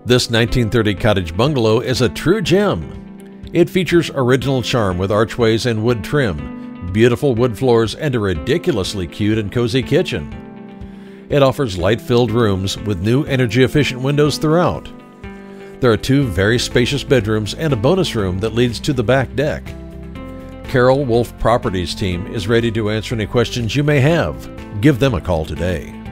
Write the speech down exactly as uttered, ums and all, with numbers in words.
This nineteen thirty cottage bungalow is a true gem. It features original charm with archways and wood trim, beautiful wood floors, and a ridiculously cute and cozy kitchen. It offers light-filled rooms with new energy-efficient windows throughout. There are two very spacious bedrooms and a bonus room that leads to the back deck. Carol Wolf Properties team is ready to answer any questions you may have. Give them a call today.